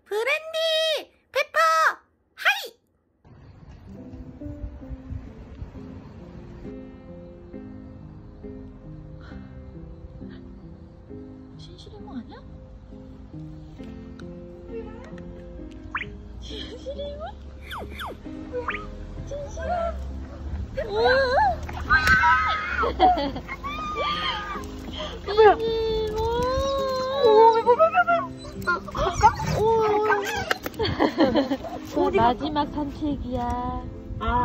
브랜디! 페퍼! 하이! 진실이모 아니야? 진실이모? 진실아! 뭐야? 마지막 산책이야. 아,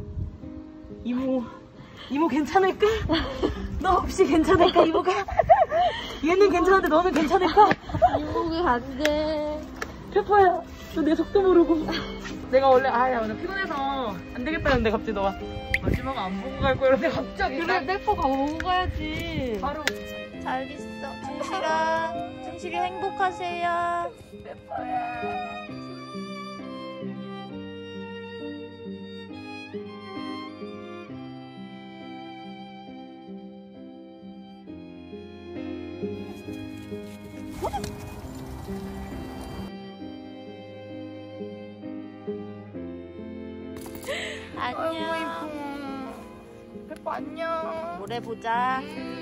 이모 괜찮을까? 너 혹시 괜찮을까, 이모가? 얘는 괜찮은데 너는 괜찮을까? 이모가 안 돼. 페퍼야, 너 내 속도 모르고. 내가 원래 오늘 피곤해서 안 되겠다 했는데 갑자기 너가 마지막 안 보고 갈 거야. 근데 갑자기 그래, 페퍼 가고 가야지. 바로 잘 있어, 진실아. 진실이 행복하세요. 페퍼야. 안녕. 페퍼 안녕. 노래 보자.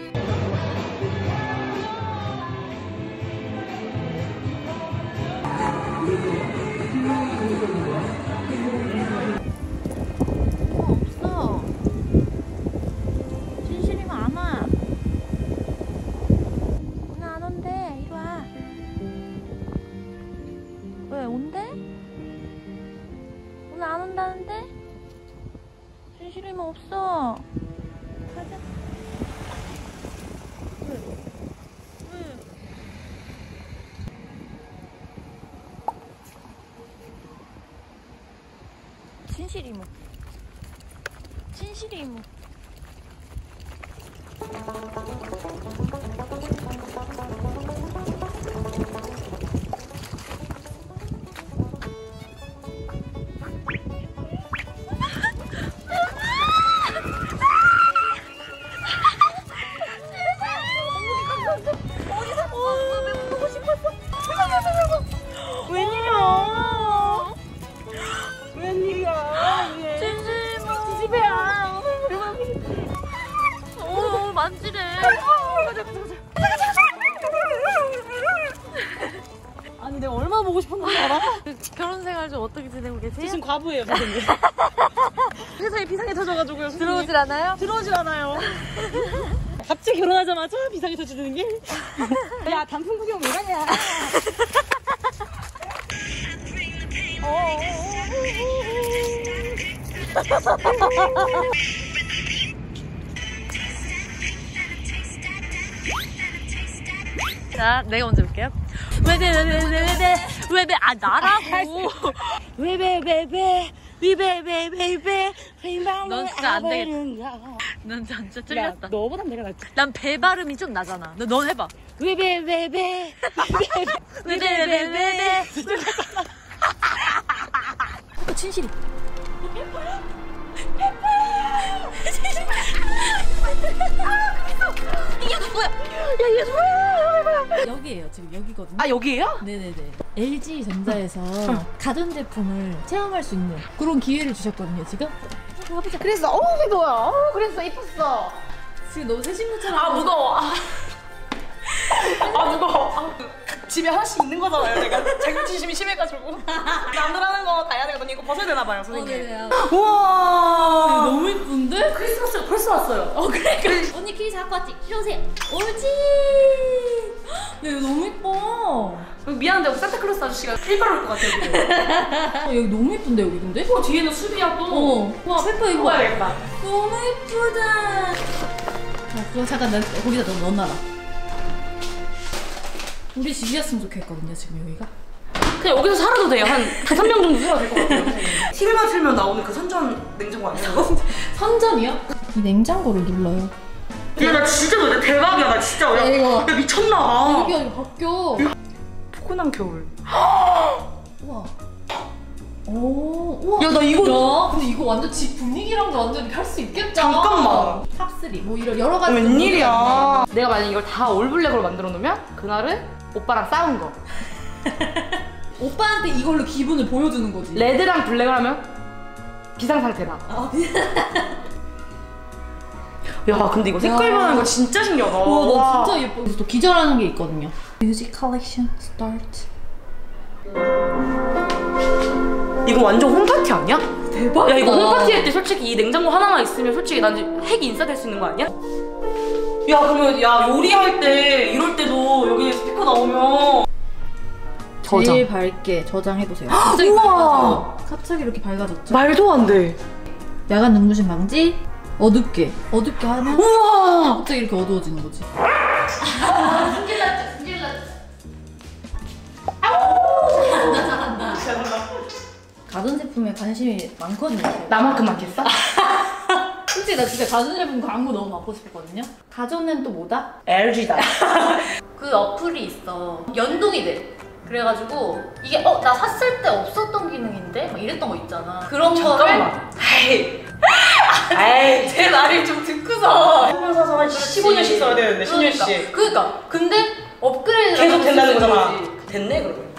없어. 진실이면 안 와. 오늘 안 온대. 이리 와. 왜 온대? 오늘 안 온다는데? 진실이면 없어. 가자. 왜? 진실이모. 진실이모. 웬일이야? 웬일이야? 이게. 진실이모. 집에야. 만지래. 아니 내가 얼마나 보고 싶었는지 알아? 결혼 생활 좀 어떻게 지내고 계세요? 지금 과부예요, 선생님. 회사에 비상이 터져가지고요. 선생님. 들어오질 않아요? 들어오질 않아요. 갑자기 결혼하자마자 비상이 터지는 게. 야, 단풍 구경 왜 가냐? 자, 내가 먼저 볼게요. 왜배 아 나라고. 넌 진짜 안 되겠다. 넌 진짜 틀렸다. 너보단 내가 낫지. 난 배 발음이 좀 나잖아. 넌 해봐. 왜배. 진실이. 이게 누구야? 야, 얘 누구야? 여기에요. 지금 여기거든요. 아, 여기에요? 네네네. LG 전자에서 가전제품을 체험할 수 있는 그런 기회를 주셨거든요. 지금. 가보자. 그랬어. 그거야. 그랬어. 이뻤어. 지금 너무 새신부처럼. 아, 무거워. 아, 무거워. 집에 하나씩 있는 거잖아요. 내가 자격지심이 심해가지고. 남들 하는 거 다 해야 되거든요. 이거 벗어야 되나 봐요, 선생님. 네네. 우와. 너무 이쁜데? 크리스마스 벌써 왔어요. 그러니까. 언니 키 잡고 왔지? 이리 오세요. 옳지. 야, 이거 너무 이뻐. 미안한데 산타클로스 아저씨가 일바로 올 것 같아요. 여기 너무 이쁜데 여기 근데? 뒤에는 숲이야 또. 와 페퍼 이거 봐야겠다. 너무 이쁘다. 자, 그거 잠깐 거기다 넣어놔라. 우리 집이었으면 좋겠거든요 지금 여기가. 그냥 여기서 살아도 돼요. 한 5명 정도 살아도 될 것 같아요. TV만 틀면 나오는 그 선전 냉장고 아니야 이거? 선전이요? 이 냉장고를 눌러요. 야, 나 진짜 놀래. 대박이야. 나 진짜. 야, 이거. 야, 미쳤나. 여기 아니 바뀌어. 포근한 겨울. 우와. 오, 우와. 야, 나 이거. 야, 근데 이거 완전 집 분위기랑도 완전 할 수 있겠다. 잠깐만. 탑3 뭐 이런 여러 가지. 웬일이야. 내가 만약 이걸 다 올블랙으로 만들어 놓으면 그날은 오빠랑 싸운 거. 오빠한테 이걸로 기분을 보여주는 거지. 레드랑 블랙을 하면 비상상태다. 야 근데 이거 색깔 변하는 거 진짜 신기하다. 나 진짜 예뻐. 그래서 또 기절하는 게 있거든요. 뮤직 컬렉션 스타트. 이거 완전 홈파티 아니야? 대박. 야 이거 홈파티 할 때 솔직히 이 냉장고 하나만 있으면 솔직히 난 핵이 인싸될 수 있는 거 아니야? 야 그러면 야 요리할 때 이럴 때도 여기 스피커 나오면 제일 밝게 저장해보세요. 갑자기 우와. 밝아져. 갑자기 이렇게 밝아졌죠? 말도 안 돼. 야간 눈부심 방지. 어둡게 하면 우와. 갑자기 이렇게 어두워지는 거지. 잘한다. 가전 제품에 관심이 많거든요. 나만큼 많겠어? 솔직히 나 진짜 가전 제품 광고 너무 받고 싶었거든요. 가전은 또 뭐다? LG다. 그 어플이 있어. 연동이 돼. 그래가지고 이게 나 샀을 때 없었던 기능인데? 막 이랬던 거 있잖아. 그런 잠깐만. 에이. 에이. 제 말을 좀 듣고서 한번 사서 한 15년씩 써야 되는데 10년씩. 그러니까 근데 업그레이드 계속 된다는 거잖아. 됐네 그러면.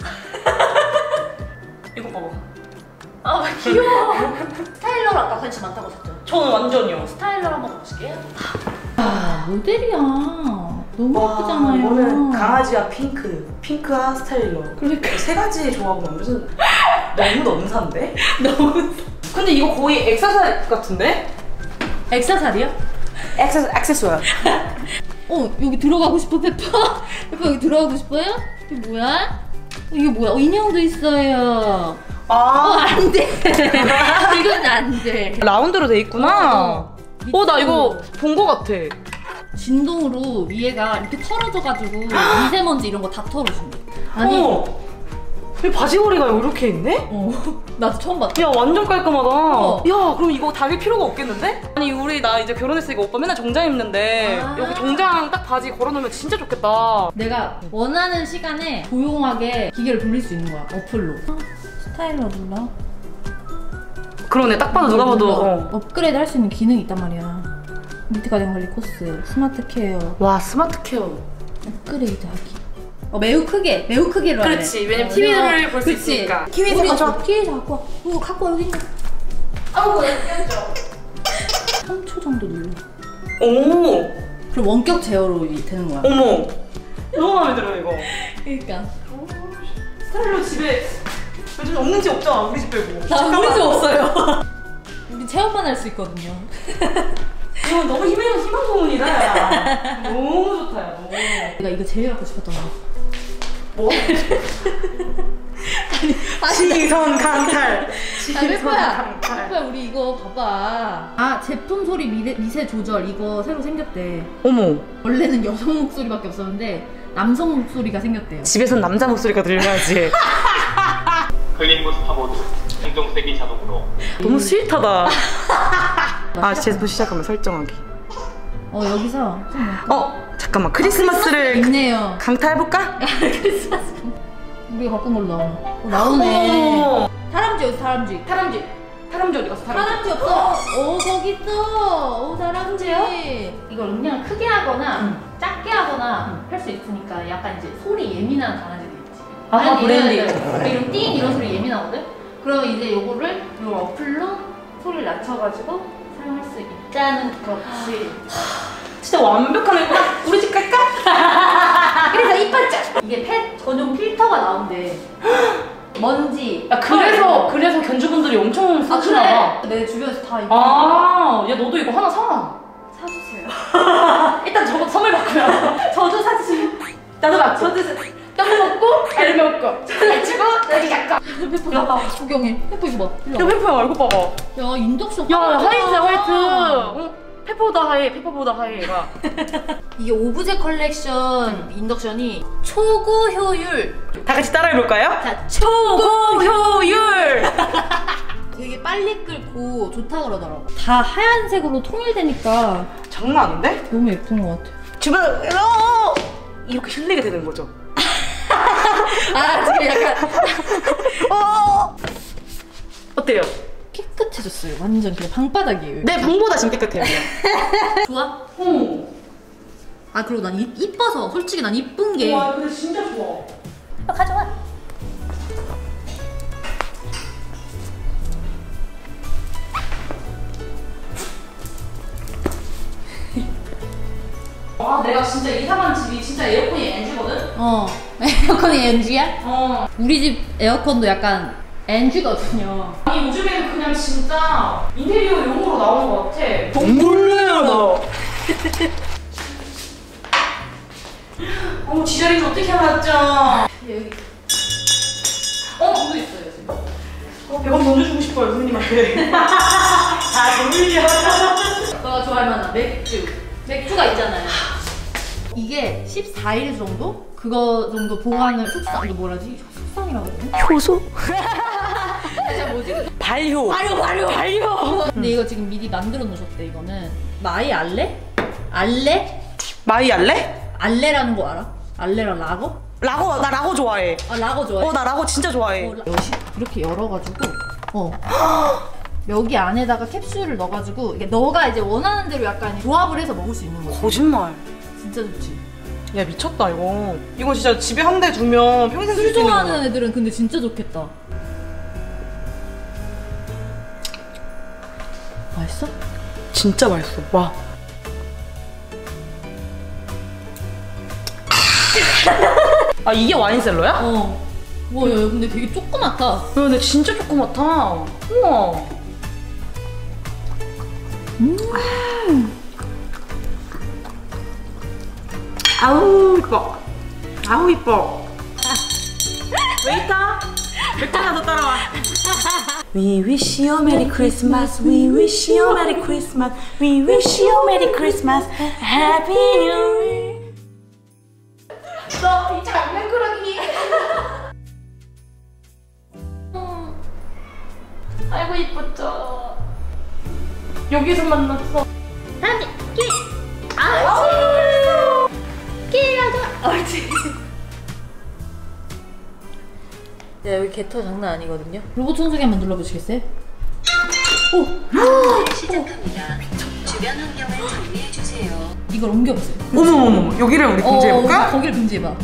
이거 봐봐. 아 귀여워. 스타일러로 아까 관심 많다고 하셨죠? 저는 완전요. 스타일러로 한번 가보실게요. 아 모델이야. 너무 예쁘잖아요. 이거는 강아지와 핑크와 스타일러. 그러니까 세 가지 조합은 완전 너무 넘사인데? 너무. 근데 이거 거의 액세서리 같은데? 액세서리요? 액세서리야. 여기 들어가고 싶어 페퍼? 페퍼 여기 들어가고 싶어요? 이게 뭐야? 이게 뭐야? 인형도 있어요. 안 돼. 이건 안 돼. 라운드로 돼 있구나. 나 이거 본 거 같아. 진동으로 위에가 이렇게 털어져가지고 미세먼지 이런 거 다 털어준대. 아니. 이 바지걸이가 이렇게 있네? 나도 처음 봤다. 야 완전 깔끔하다. 야 그럼 이거 다릴 필요가 없겠는데? 아니 나 이제 결혼했으니까 오빠 맨날 정장 입는데 여기 정장 딱 바지 걸어놓으면 진짜 좋겠다. 내가 원하는 시간에 조용하게 기계를 돌릴 수 있는 거야. 어플로. 스타일러 눌러. 그러네 딱 봐도 누가 봐도 업그레이드 할 수 있는 기능이 있단 말이야. 밑에 가정 관리 코스, 스마트 케어. 와 스마트 케어. 업그레이드 하기. 매우 크게로 해야 돼. 그렇지 왜냐면 TV를 볼 수 있으니까. 키위에서 가져와. 키위에서 갖고 와. 이거 갖고 와 여기 있네. 아우 깜짝. 3초 정도 눌러. 오. 그럼 원격 제어로 되는 거야. 어머. 너무 마음에 들어 이거. 그러니까. 스타일러 집에 요즘 없는 집 없잖아 우리 집 빼고. 우리 집 없어요. 우리 체험만 할 수 있거든요. 이건 너무 희망 소문이다. 야. 너무 좋다 야 너무. 내가 이거 제일 갖고 싶었던 거. 뭐? 시선 강탈. 페퍼야 우리 이거 봐봐. 제품 소리 미세 조절 이거 새로 생겼대. 어머. 원래는 여성 목소리밖에 없었는데 남성 목소리가 생겼대요. 집에선 남자 목소리가 들려야지. 클린부스 파보드 행동세기 자동으로. 너무 스윗하다. 제품 시작하면 설정하기. 여기서 잠깐만 크리스마스를 있네요. 강타해볼까? 크리스마스. 우리가 바꾼 걸로 나오네. 다람쥐 어디 다람쥐? 다람쥐 어디 갔어? 다람쥐 없어. 거기 있어. 다람쥐. 이걸 그냥 크게 하거나 작게 하거나 할 수 있으니까 약간 이제 소리 예민한 강아지들 있지. 브랜디. 이런 띵 이런 소리 예민하거든. 그럼 이제 요거를 요 어플로 소리를 낮춰가지고 사용할 수 있다는 거지. 진짜 완벽하네. 우리 집 갈까? 그래서 이뻤죠. 이게 펫 전용 필터가 나온대. 먼지. 그래서 견주분들이 엄청 쓰시나 봐. 그래. 내 주변에서 다 이거. 야 너도 이거 하나 사. 사주세요. 일단 저거 선물 받고요. 저도 사주세요. 나도 받고. 떡 먹고 알 먹고 잘 치고 여기 갈까? 페퍼 구경해. 페퍼 이거 봐. 야 페퍼야 얼굴 봐봐. 야 인덕션. 야 화이트야 화이트. 페퍼보다 하얘 얘가. 이게 오브제 컬렉션 인덕션이 초고 효율. 다 같이 따라해볼까요? 자, 초고 효율. 되게 빨리 끓고 좋다 그러더라고. 다 하얀색으로 통일되니까 장난 아닌데? 너무 예쁜 것 같아. 주변 이렇게 흘리게 되는 거죠. 지금 약간 어때요? 깨끗해졌어요. 완전 그냥 방바닥이에요. 내 방보다 지금 깨끗해요. 좋아? 그리고 난 이뻐서 솔직히 난 이쁜 게. 와 근데 진짜 좋아. 가져와. 내가 진짜 이사간 집이 진짜 에어컨이 NG거든? 에어컨이 NG야? 우리 집 에어컨도 약간 NG거든요. 아니 요즘에는 그냥 진짜 인테리어용으로 나오는 것 같아. 몰라요 너. 어머 지자리 좀 어떻게 알았죠? 여기 돈도 있어요 지금. 100원 던져주고 싶어요 선생님한테. 아 재물이야. 너가 좋아할 만한 맥주가 있잖아요. 이게 14일 정도? 그거 정도 보관을 숙성, 이거 뭐라지? 숙성이라고 해야 되나? 효소? 진짜 뭐지? 발효. 근데 이거 지금 미리 만들어 놓으셨대. 이거는 마이 알레? 알레? 마이 알레? 알레라는 거 알아? 알레랑 라거? 라고 나 라고 좋아해. 아 라거 좋아해? 나 라고 진짜 좋아해. 이렇게 열어가지고 여기 안에다가 캡슐을 넣어가지고 이게 너가 이제 원하는 대로 약간 조합을 해서 먹을 수 있는 거지. 거짓말. 진짜 좋지. 야 미쳤다 이거. 이거 진짜 집에 한 대 두면 평생 쓸 술 수 있는 거야. 좋아하는 애들은 근데 진짜 좋겠다. 맛있어? 진짜 맛있어. 와. 아 이게 와인셀러야? 와, 야, 근데 되게 조그맣다. 야, 근데 진짜 조그맣다. 우와. 아우 이뻐. 아우 이뻐. 웨이터. 맥주 하나 더 따라와. We wish you a Merry Christmas. We wish you a Merry Christmas. We wish you a Merry Christmas. Happy New Year. 너 이 장난꾸러기. 아이고 이뻤죠. 여기서 만났어. 야, 여기 개터 장난 아니거든요. 로봇 청소기 한번 눌러보시겠어요? 시작합니다. 주변 환경을 정리해 주세요. 이걸 옮겨보세요. 어머머머. 여기를 우리 공지해볼까? 거기를 금지해봐.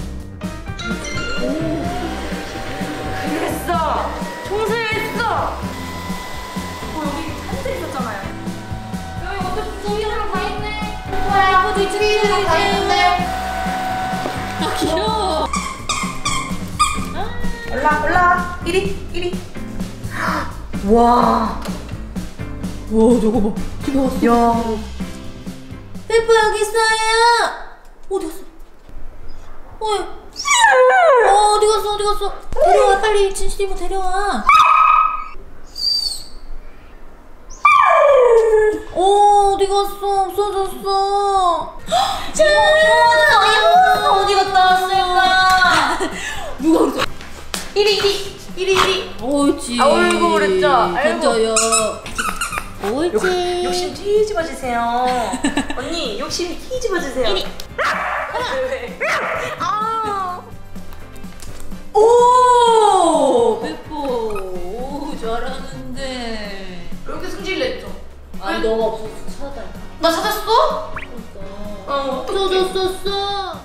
그랬어. 청소했어. 여기 한대 있었잖아요. 여기 어차피 저희랑 다 있네. 뭐야 아버지 저희랑 다 있는데. 아, 귀여워. 올라. 이리. 와. 와, 저거 봐. 집에 왔어. 야. 페프 여기 있어요. 어디 갔어? 어디 갔어? 데려와, 빨리. 진실이모 데려와. 어디 갔어? 없어졌어. 이모 어디 갔다 왔을까? 누가 그랬어? 이리. 옳지. 아이고, 그랬죠? 아이고. 괜찮아요. 옳지. 욕심 뒤집어 주세요. 언니 욕심 뒤집어 주세요. 오! 페퍼. 오, 잘하는데. 여기 승질 냈죠. 아니, 너가 없어서 찾았다. 나 찾았어? 없어졌었어.